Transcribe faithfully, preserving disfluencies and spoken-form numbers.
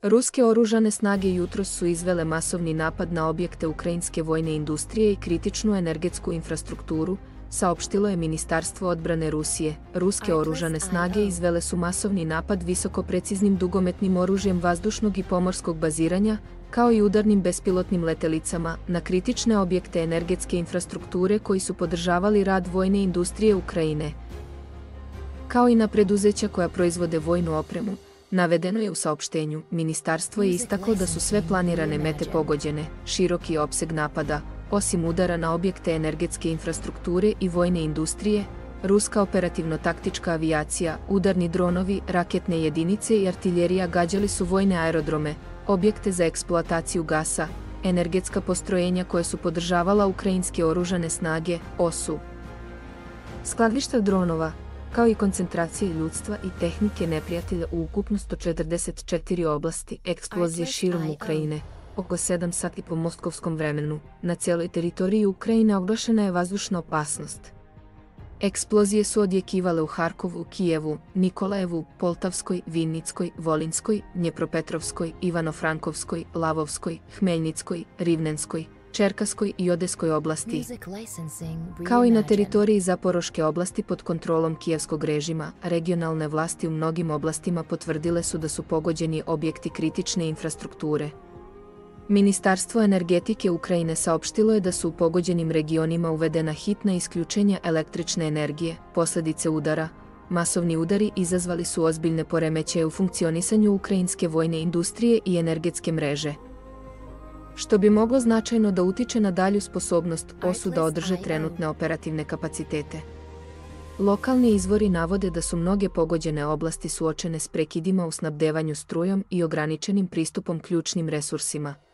Ruske oružane snage jutros su izvele masovni napad na objekte ukrajinske vojne industrije i kritičnu energetsku infrastrukturu, saopštilo je Ministarstvo odbrane Rusije. Ruske oružane snage izvele su masovni napad visokopreciznim dugometnim oružjem vazdušnog i pomorskog baziranja, kao i udarnim bespilotnim letelicama, na kritične objekte energetske infrastrukture koji su podržavali rad vojne industrije Ukrajine, kao i na preduzeća koja proizvode vojnu opremu. Navedeno je u saopštenju. Ministarstvo je istaklo da su sve planirane mete pogođene. Široki opseg napada, osim udara na objekte energetske infrastrukture i vojne industrije, ruska operativno-taktička avijacija, udarni dronovi, raketne jedinice i artiljerija gađali su vojne aerodrome, objekte za eksploataciju gasa, energetska postrojenja koje su podržavala ukrajinske oružane snage, osu, skladišta dronova, kao i koncentracije ljudstva i tehnike neprijatelja u ukupno sto četrdeset četiri oblasti. Eksplozije širom Ukrajine, oko sedam sati po moskovskom vremenu, na cijeloj teritoriji Ukrajine oglašena je vazdušna opasnost. Eksplozije su odjekivale u Harkovu, Kijevu, Nikolajevu, Poltavskoj, Vinnickoj, Volinskoj, Dnjepropetrovskoj, Ivano-Frankovskoj, Lavovskoj, Hmeljnickoj, Rivnenskoj, Čerkaskoj i Odeskoj oblasti, kao i na teritoriji Zaporoške oblasti pod kontrolom kijevskog režima. Regionalne vlasti u mnogim oblastima potvrdile su da su pogođeni objekti kritične infrastrukture. Ministarstvo energetike Ukrajine saopštilo je da su u pogođenim regionima uvedena hitna isključenja električne energije. Posljedice udara, masovni udari izazvali su ozbiljne poremećaje u funkcionisanju ukrajinske vojne industrije i energetske mreže, što bi moglo značajno da utiče na dalju sposobnost osu da održe trenutne operativne kapacitete. Lokalni izvori navode da su mnoge pogođene oblasti suočene s prekidima u snabdevanju strujom i ograničenim pristupom ključnim resursima.